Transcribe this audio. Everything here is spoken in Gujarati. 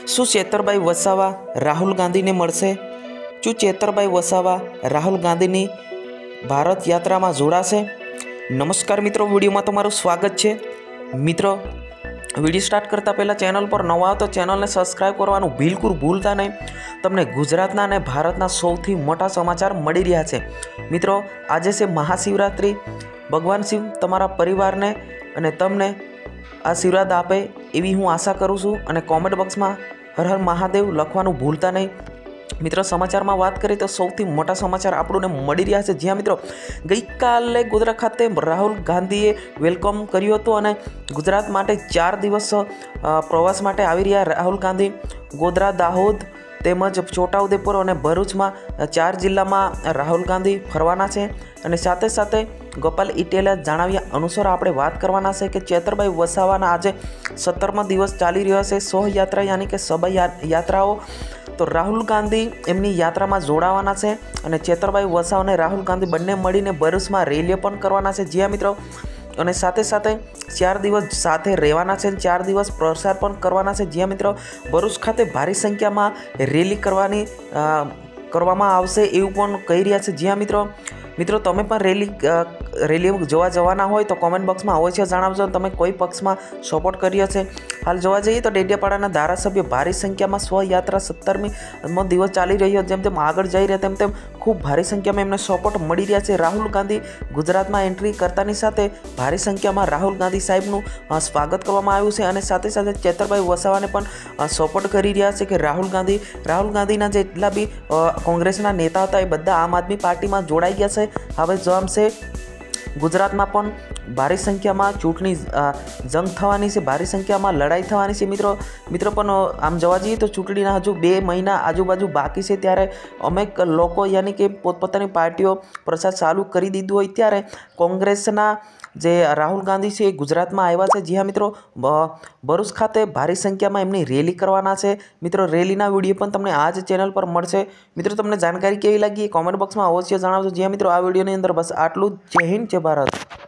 શું ચેતરભાઈ વસાવા રાહુલ ગાંધીને મળશે? શું ચેતરભાઈ વસાવા રાહુલ ગાંધીની ભારત યાત્રામાં જોડાશે? નમસ્કાર મિત્રો, વિડીયોમાં તમારું સ્વાગત છે. મિત્રો, વિડીયો સ્ટાર્ટ કરતાં પહેલાં ચેનલ પર નવા આવો તો ચેનલને સબસ્ક્રાઈબ કરવાનું બિલકુલ ભૂલતા નહીં. તમને ગુજરાતના અને ભારતના સૌથી મોટા સમાચાર મળી રહ્યા છે. મિત્રો, આજે છે મહાશિવરાત્રિ. ભગવાન શિવ તમારા પરિવારને અને તમને આશીર્વાદ આપે એવી હું આશા કરું છું. અને કોમેન્ટ બોક્સમાં હર હર મહાદેવ લખવાનું ભૂલતા નહીં. મિત્રો, સમાચારમાં વાત કરીએ તો સૌથી મોટા સમાચાર આપણને મળી રહ્યા છે. જ્યાં મિત્રો ગઈકાલે ગોધરા ખાતે રાહુલ ગાંધીએ વેલકમ કર્યું હતું અને ગુજરાત માટે 4 દિવસ પ્રવાસ માટે આવી રહ્યા રાહુલ ગાંધી. ગોધરા, દાહોદ તેમજ છોટાઉદેપુર અને ભરૂચમાં 4 જિલ્લામાં રાહુલ ગાંધી ફરવાના છે. અને સાથે સાથે ગોપાલ ઇટેલિયા જણાવ્યા અનુસાર આપણે વાત કરવાના છે કે ચેતરભાઈ વસાવાના આજે 17મા દિવસ ચાલી રહ્યો છે શોભાયાત્રા યાની કે શોભાયાત્રાઓ. તો રાહુલ ગાંધી એમની યાત્રામાં જોડાવાના છે અને ચેતરભાઈ વસાવા અને રાહુલ ગાંધી બંને મળીને ભરૂચમાં રેલીઓ પણ કરવાના છે. જ્યાં મિત્રો અને સાથે સાથે 4 દિવસ સાથે રહેવાના છે, 4 દિવસ પ્રસાર પણ કરવાના છે. જ્યાં મિત્રો ભરૂચ ખાતે ભારે સંખ્યામાં રેલી કરવામાં આવશે એવું પણ કહી રહ્યા છે. જ્યાં મિત્રો તમે પણ રેલી જોવા જવાના હોય તો કોમેન્ટ બોક્સમાં અવશ્ય જણાવજો તમે કોઈ પક્ષમાં સપોર્ટ કર્યો છે. હાલ જોવા જઈએ તો ડેડિયાપાડાના ધારાસભ્ય ભારે સંખ્યામાં સ્વયાત્રા 17મી દિવસ ચાલી રહ્યો. જેમ તેમ આગળ જઈ રહ્યા તેમ ખૂબ ભારે સંખ્યામાં એમને સપોર્ટ મળી રહ્યા છે. રાહુલ ગાંધી ગુજરાતમાં એન્ટ્રી કરતાની સાથે ભારે સંખ્યામાં રાહુલ ગાંધી સાહેબનું સ્વાગત કરવામાં આવ્યું છે. અને સાથે સાથે ચેતરભાઈ વસાવાને પણ સપોર્ટ કરી રહ્યા છે કે રાહુલ ગાંધીના જેટલા બી કોંગ્રેસના નેતા હતા એ બધા આમ આદમી પાર્ટીમાં જોડાઈ ગયા છે. હવે જોમ છે ગુજરાતમાં પણ ભારે સંખ્યામાં ચૂંટણી જંગ થવાની છે, ભારે સંખ્યામાં લડાઈ થવાની છે. મિત્રો પણ આમ જોવા જઈએ તો ચૂંટણીના હજુ 2 મહિના આજુબાજુ બાકી છે. ત્યારે અનેક લોકો યાની કે પોતપોતાની પાર્ટીઓ પ્રચાર ચાલુ કરી દીધું હોય ત્યારે કોંગ્રેસના જે રાહુલ ગાંધી છે એ ગુજરાતમાં આવ્યા છે. જ્યાં મિત્રો ભરૂચ ખાતે ભારે સંખ્યામાં એમની રેલી કરવાના છે. મિત્રો, રેલીના વિડીયો પણ તમને આ જ ચેનલ પર મળશે. મિત્રો, તમને જાણકારી કેવી લાગી કોમેન્ટ બોક્સમાં અવશ્ય જણાવજો. જ્યાં મિત્રો આ વિડીયોની અંદર બસ આટલું જ. જય હિન્દ, જય ભારત.